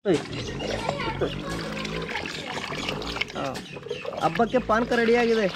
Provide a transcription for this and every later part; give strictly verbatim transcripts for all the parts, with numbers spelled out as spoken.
ಹಬ್ಬಕ್ಕೆ ಪಾನಕ ರೆಡಿಯಾಗಿದೆ.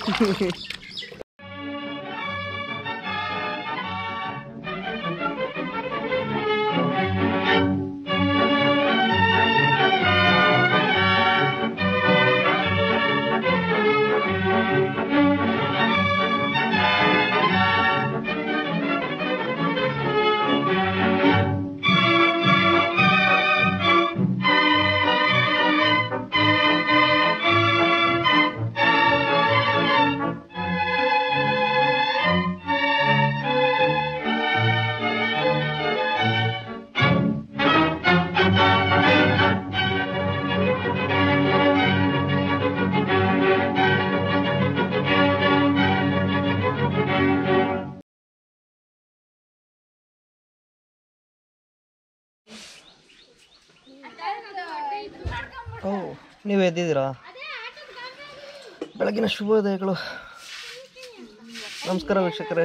ಓ, ನೀವು ಎದ್ದಿದ್ದೀರಾ? ಬೆಳಗಿನ ಶುಭೋದಯಗಳು. ನಮಸ್ಕಾರ ವೀಕ್ಷಕರೇ.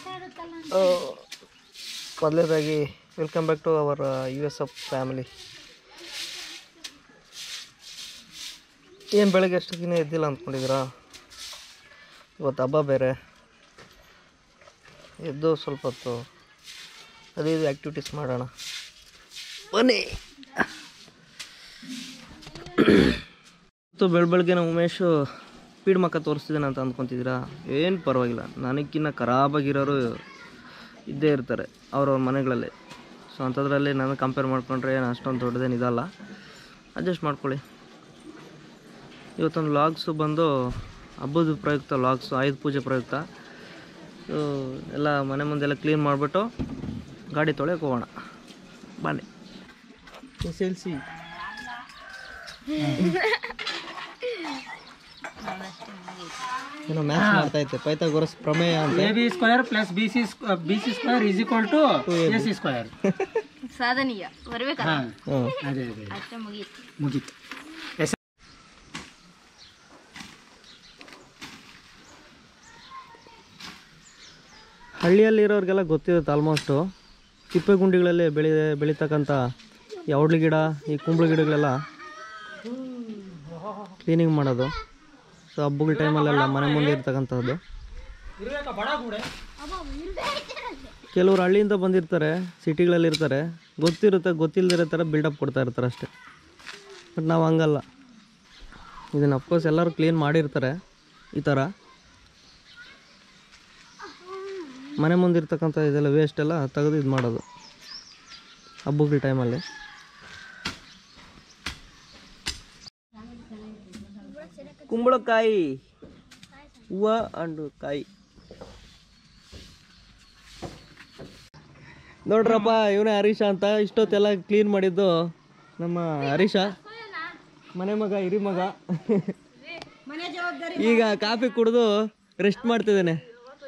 ಮೊದಲನೇದಾಗಿ welcome back to our U S F family. ಏನು ಬೆಳಗ್ಗೆ ಅಷ್ಟಕ್ಕಿಂತ ಎದ್ದಿಲ್ಲ ಅಂದ್ಕೊಂಡಿದ್ದೀರಾ? ಇವತ್ತು ಹಬ್ಬ ಬೇರೆ. ಎದ್ದು ಸ್ವಲ್ಪ ಹೊತ್ತು ಅದೇ ಇದು ಆ್ಯಕ್ಟಿವಿಟೀಸ್ ಮಾಡೋಣ ಬನ್ನಿ. ಇವತ್ತು ಬೆಳ ಬೆಳಗ್ಗೆ ನಾವು ಉಮೇಶು ಸ್ಪೀಡ್ ಮಕ್ಕ ತೋರಿಸ್ತಿದ್ದೇನೆ ಅಂತ ಅಂದ್ಕೊತಿದ್ದೀರಾ? ಏನು ಪರವಾಗಿಲ್ಲ, ನನಗಿನ್ನ ಖರಾಬಾಗಿರೋರು ಇದ್ದೇ ಇರ್ತಾರೆ ಅವ್ರವ್ರ ಮನೆಗಳಲ್ಲಿ. ಸೊ ಅಂಥದ್ರಲ್ಲಿ ನನಗೆ ಕಂಪೇರ್ ಮಾಡ್ಕೊಂಡ್ರೆ ಏನು ಅಷ್ಟೊಂದು ದೊಡ್ಡದೇನು ಇದಲ್ಲ, ಅಡ್ಜಸ್ಟ್ ಮಾಡ್ಕೊಳ್ಳಿ. ಇವತ್ತೊಂದು ಲಾಗ್ಸು ಬಂದು ಹಬ್ಬದ ಪ್ರಯುಕ್ತ, ಲಾಗ್ಸು ಆಯುಧ ಪೂಜೆ ಪ್ರಯುಕ್ತ. ಸೊ ಎಲ್ಲ ಮನೆ ಮುಂದೆಲ್ಲ ಕ್ಲೀನ್ ಮಾಡಿಬಿಟ್ಟು ಗಾಡಿ ತೊಳೆಯೋಕೆ ಹೋಗೋಣ ಬನ್ನಿ. ಎಸ್ ಎಲ್ ಸಿ ಏನೋ ಮ್ಯಾಥ್ಸ್ ಮಾಡ್ತಾ ಇದ್ದೆ. ಪೈಥಾಗೋರಸ್ ಪ್ರಮೇಯ ಅಂತ. A B square plus B C B C square is equal to A C square. ಸಾಧನೀಯ ಬರಬೇಕಾ? ಅದೇ ಅದೇ ಅಷ್ಟೇ ಮುಗೀತು ಮುಗೀತು. ಹಳ್ಳಿಯಲ್ಲಿರೋರಿಗೆಲ್ಲ ಗೊತ್ತಿರುತ್ತೆ ಆಲ್ಮೋಸ್ಟು. ತಿಪ್ಪೆ ಗುಂಡಿಗಳಲ್ಲಿ ಬೆಳಿ ಬೆಳೀತಕ್ಕಂಥ ಈ ಔಡ್ಲಿ ಗಿಡ, ಈ ಕುಂಬಳ ಗಿಡಗಳೆಲ್ಲ ಕ್ಲೀನಿಂಗ್ ಮಾಡೋದು. ಸೊ ಹಬ್ಬಗಳ ಟೈಮಲ್ಲೆಲ್ಲ ಮನೆ ಮುಂದೆ ಇರ್ತಕ್ಕಂಥದ್ದು. ಕೆಲವರು ಹಳ್ಳಿಯಿಂದ ಬಂದಿರ್ತಾರೆ, ಸಿಟಿಗಳಲ್ಲಿ ಇರ್ತಾರೆ, ಗೊತ್ತಿರುತ್ತೆ, ಗೊತ್ತಿಲ್ಲದಿರೋ ಥರ ಬಿಲ್ಡಪ್ ಕೊಡ್ತಾ ಇರ್ತಾರೆ ಅಷ್ಟೇ. ಬಟ್ ನಾವು ಹಂಗಲ್ಲ. ಇದನ್ನು ಅಫ್ಕೋರ್ಸ್ ಎಲ್ಲರೂ ಕ್ಲೀನ್ ಮಾಡಿರ್ತಾರೆ. ಈ ಥರ ಮನೆ ಮುಂದೆ ಇರ್ತಕ್ಕಂಥ ಇದೆಲ್ಲ ವೇಸ್ಟ್ ಎಲ್ಲ ತೆಗೆದು ಇದು ಮಾಡೋದು ಹಬ್ಬಗಳ ಟೈಮಲ್ಲಿ. ಕುಂಬಳಕಾಯಿ ಹೂವು ಅಂಡು ಕಾಯಿ ನೋಡ್ರಪ್ಪ, ಇವನೇ ಹರೀಶ ಅಂತ. ಇಷ್ಟೊತ್ತೆಲ್ಲ ಕ್ಲೀನ್ ಮಾಡಿದ್ದು ನಮ್ಮ ಹರೀಶ, ಮನೆ ಮಗ, ಹಿರಿ ಮಗ. ಈಗ ಕಾಫಿ ಕುಡಿದು ರೆಸ್ಟ್ ಮಾಡ್ತಿದ್ದೇನೆ.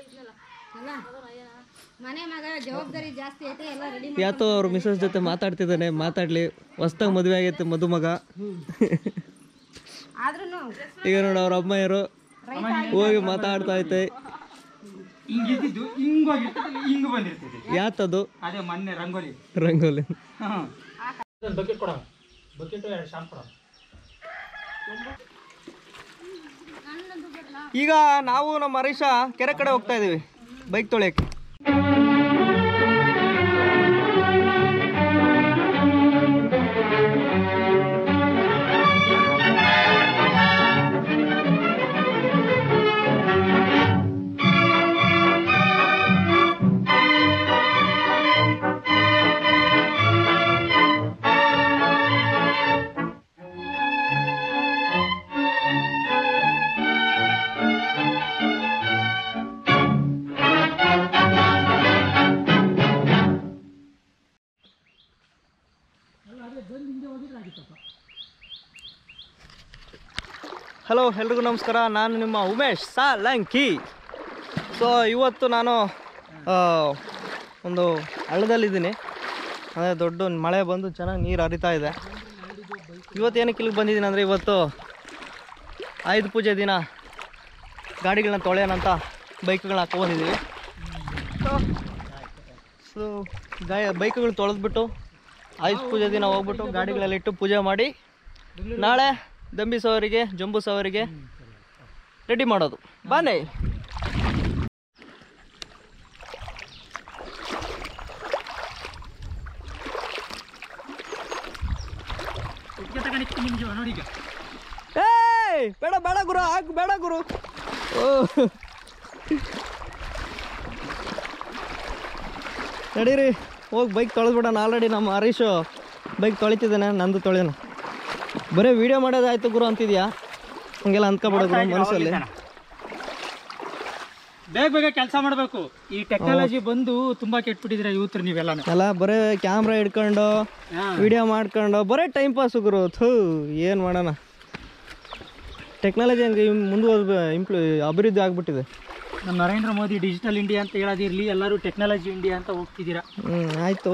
ಯಾತೋ ಅವ್ರ ಮಿಸಸ್ ಜೊತೆ ಮಾತಾಡ್ತಿದ್ದಾನೆ. ಮಾತಾಡ್ಲಿ, ಹೊಸ್ದಾಗಿ ಮದುವೆ ಆಗೈತೆ ಮದುಮಗ. ಈಗ ನೋಡ ಅವ್ರ ಅಮ್ಮಯ್ಯರು ಹೋಗಿ ಮಾತಾಡ್ತಾ ಐತೆ. ಯಾತದು? ರಂಗೋಲಿ ರಂಗೋಲಿ ಈಗ ನಾವು ನಮ್ಮ ಹರೀಶ ಕೆರೆ ಕಡೆ ಹೋಗ್ತಾ ಇದೀವಿ ಬೈಕ್ ತೊಳೆಯಕ್ಕೆ. ಹಲೋ, ಎಲ್ರಿಗೂ ನಮಸ್ಕಾರ. ನಾನು ನಿಮ್ಮ ಉಮೇಶ್ ಸಾಲಂಕಿ. ಸೊ ಇವತ್ತು ನಾನು ಒಂದು ಹಳ್ಳದಲ್ಲಿದ್ದೀನಿ. ಅದೇ ದೊಡ್ಡ ಮಳೆ ಬಂದು ಚೆನ್ನಾಗಿ ನೀರು ಹರಿತಾ ಇದೆ. ಇವತ್ತು ಏನಕ್ಕೆ ಇಲ್ಲಿಗೆ ಬಂದಿದ್ದೀನಿ ಅಂದರೆ, ಇವತ್ತು ಆಯುಧ ಪೂಜೆ ದಿನ ಗಾಡಿಗಳನ್ನ ತೊಳೆಯೋಣಂತ ಬೈಕ್ಗಳನ್ನ ಹಾಕ್ಕೊಂಡಿದ್ದೀವಿ. ಸೊ ಗಾಯ ಬೈಕ್ಗಳು ತೊಳೆದ್ಬಿಟ್ಟು ಆಯುಷ್ ಪೂಜೆ ದಿನ ಹೋಗ್ಬಿಟ್ಟು ಗಾಡಿಗಳೆಲ್ಲ ಇಟ್ಟು ಪೂಜೆ ಮಾಡಿ ನಾಳೆ ದಂಬಿ ಸವಾರಿಗೆ ಜಂಬೂ ಸವಾರಿಗೆ ರೆಡಿ ಮಾಡೋದು. ಬಾನೆ ಏಯ್ ಬೇಡ ಬೇಡ ಗುರು ಹಾಕು ಬೇಡ ಗುರು. ಓ ನಡೀರಿ ಹೋಗಿ ಬೈಕ್ ತೊಳೆದ್ಬಿಡೋಣ. ಆಲ್ರೆಡಿ ನಮ್ಮ ಹರೀಶು ಬೈಕ್ ತೊಳಿತಿದ್ದಾನೆ, ನಂದು ತೊಳೆಯೋಣ. ಬರೀ ವಿಡಿಯೋ ಮಾಡೋದಾಯ್ತು ಗುರು ಅಂತಿದ್ಯಾ, ಹಂಗೆಲ್ಲ ಅಂದ್ಕೊಬಿಡೋ ಗುರು ಮನಸ್ಸಲ್ಲಿ. ಬೇಗ ಬೇಗ ಕೆಲಸ ಮಾಡಬೇಕು. ಈ ಟೆಕ್ನಾಲಜಿ ಬಂದು ತುಂಬಾ ಕೆಟ್ಬಿಟ್ಟಿದ್ರೆ ಯೂತ್ರು ನೀವೆಲ್ಲ ಅಲ್ಲ. ಬರೀ ಕ್ಯಾಮ್ರಾ ಹಿಡ್ಕೊಂಡು ವಿಡಿಯೋ ಮಾಡ್ಕೊಂಡು ಬರೀ ಟೈಮ್ ಪಾಸು ಗುರು. ಥೂ ಏನು ಮಾಡೋಣ, ಟೆಕ್ನಾಲಜಿ ಹಂಗೆ ಮುಂದುವರೆದು ಇಂಪ್ಲೂ ಅಭಿವೃದ್ಧಿ ಆಗ್ಬಿಟ್ಟಿದೆ. ನಮ್ಮ ನರೇಂದ್ರ ಮೋದಿ ಡಿಜಿಟಲ್ ಇಂಡಿಯಾ ಅಂತ ಹೇಳೋದಿರಲಿ, ಎಲ್ಲರೂ ಟೆಕ್ನಾಲಜಿ ಇಂಡಿಯಾ ಅಂತ ಹೋಗ್ತಿದ್ದೀರಾ. ಹ್ಞೂ ಆಯಿತು.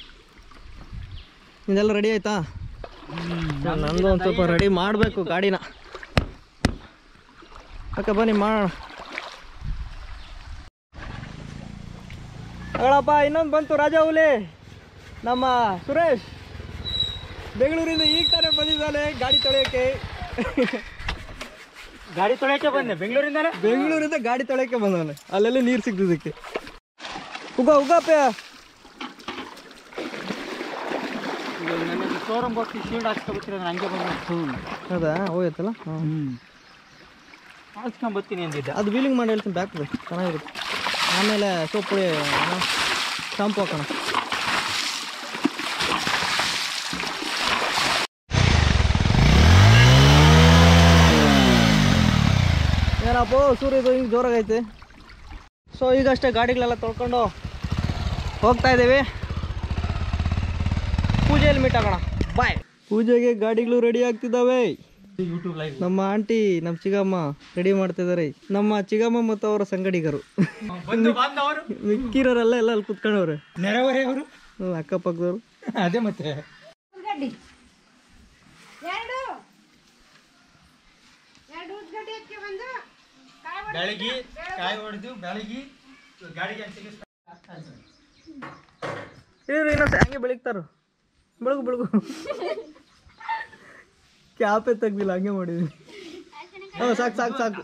ಇದೆಲ್ಲ ರೆಡಿ ಆಯ್ತಾ? ನಂದು ಒಂದು ಸ್ವಲ್ಪ ರೆಡಿ ಮಾಡಬೇಕು ಗಾಡಿನ. ಅಕ್ಕ ಬನ್ನಿ ಮಾಡೋಣ. ಅಗಳಪ್ಪ ಇನ್ನೊಂದು ಬಂತು ರಾಜಾ ಹುಲಿ. ನಮ್ಮ ಸುರೇಶ್ ಬೆಂಗಳೂರಿಂದ ಈಗ ತಾನೇ ಬಂದಿದ್ದಾನೆ ಗಾಡಿ ತೊಳೆಯೋಕ್ಕೆ. ಗಾಡಿ ತೊಳೆಯೋಕ್ಕೆ ಬಂದೆ ಬೆಂಗಳೂರಿಂದ. ಬೆಂಗಳೂರಿಂದ ಗಾಡಿ ತೊಳೆಯೋಕ್ಕೆ ಬಂದವನೆ. ಅಲ್ಲೆಲ್ಲ ನೀರು ಸಿಗ್ತಿದ್ದಕ್ಕೆ. ಉಗ ಉಗಪ್ಪ ನನಗೆ ಶೋರೂಮ್ ಹೋಗಿ ಶೀಲ್ಡ್ ಹಾಕ್ಸ್ಕೊಬತ್ತೀರ, ಹಂಗೆ ಬಂದು ಹೌದಾ ಹೋಯ್ತಲ್ಲ. ಹ್ಞೂ ಹಾಕ್ಸ್ಕೊಂಬತ್ತೀನಿ ಅಂದಿದ್ದೆ. ಅದು ವೀಲಿಂಗ್ ಮಾಡಿ ಹೇಳ್ತೀನಿ, ಬ್ಯಾಕ್ ಚೆನ್ನಾಗಿರುತ್ತೆ. ಆಮೇಲೆ ಸೋಪ್ ಪುಡಿ ಶಾಂಪು ಹಾಕೋಣ. ಏನಪ್ಪ ಸೂರ್ಯದು ಹಿಂಗೆ ಜೋರಾಗೈತೆ. ಸೊ ಈಗಷ್ಟೇ ಗಾಡಿಗಳೆಲ್ಲ ತೊಳ್ಕೊಂಡು ಹೋಗ್ತಾ ಇದ್ದೀವಿ. ಪೂಜೆಯಲ್ಲಿ ಮೀಟ್ ಆಗೋಣ. ಬಾಯ್. ಪೂಜೆಗೆ ಗಾಡಿಗಳು ರೆಡಿ ಆಗ್ತಿದ್ದಾವೆ. ಯೂಟ್ಯೂಬ್ ಲೈವ್ ನಮ್ಮ ಆಂಟಿ ನಮ್ಮ ಚಿಗಮ್ಮ ರೆಡಿ ಮಾಡ್ತಿದ್ದಾರೆ. ನಮ್ಮ ಚಿಗಮ್ಮ ಮತ್ತು ಅವರ ಸಂಗಡಿಗರು ಮಿಕ್ಕಿರೋರೆಲ್ಲ ಎಲ್ಲ ಅಲ್ಲಿ ಕುತ್ಕೊಂಡವ್ರೆ. ನೆರೆಹೊರೆಯವರು ಅಕ್ಕಪಕ್ಕದವರು. ಅದೇ ಮತ್ತೆ ಬೆಳಗ್ಗೆ ಕಾಯಿ ಹೊಡೆದು ಬೆಳಗ್ಗೆ ಗಾಡಿಗೆ ಇನ್ನೊಂದು ಹಂಗೆ ಬೆಳಗ್ತಾರ. ಬೆಳಗು ಬೆಳಗು ಕ್ಯಾಪೇ ತೆಗ್ದಿಲ್ಲ, ಹಂಗೆ ಮಾಡಿದ್ವಿ. ಹಾಂ ಸಾಕು ಸಾಕು ಸಾಕು.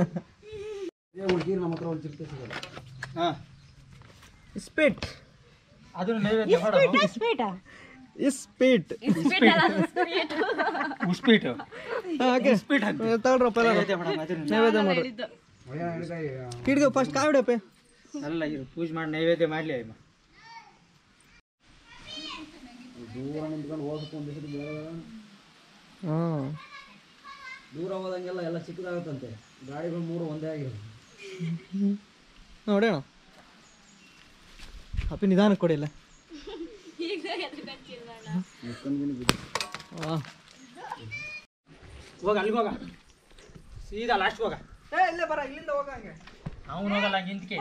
ಹಾಂ ಸ್ಪೀಟ್ ಅದು ನೈವೇದ್ಯ ಮಾಡೋದು. ಇಸ್ಪೀಟ್ ಉಸ್ಪೀಟ್ ಹಾಗೆ ಸ್ಪೀಟ್ ತಗೊಳ್ರಪ್ಪ ನೈವೇದ್ಯ ಮಾಡಿ. ಹಿಡ್ದು ಫಸ್ಟ್ ಕಾಯಿ ಹೊಡಪ್ಪ. ಅಲ್ಲ ಇರು ಪೂಜೆ ಮಾಡಿ ನೈವೇದ್ಯ ಮಾಡಲಿ. ಅಮ್ಮ ದೂರ ನಿಂತ್ಕೊಂಡು ಹೋಗ್ಕೊಂಡು ಹಾಂ ದೂರ ಹೋದಂಗೆಲ್ಲ ಎಲ್ಲ ಚಿಕ್ಕದಾಗುತ್ತಂತೆ. ಗಾಡಿಗಳು ಮೂರು ಒಂದೇ ಆಗಿರೋದು. ನೋಡೋಣ ಅಪ್ಪಿ ನಿಧಾನಕ್ಕೆ ಕೊಡಿಲ್ಲ. ಹಾಂ ಹೋಗ ಅಲ್ಲಿಗೆ ಹೋಗ, ಸೀದಾ ಲಾಸ್ಟ್ ಹೋಗ. ಏ ಇಲ್ಲೇ ಬರ, ಇಲ್ಲಿಂದ ಹೋಗ. ಹಂಗೆ ಅವನು ಹೋಗಲ್ಲ ಹಂಗೆ ಇಂತಿಕೆ.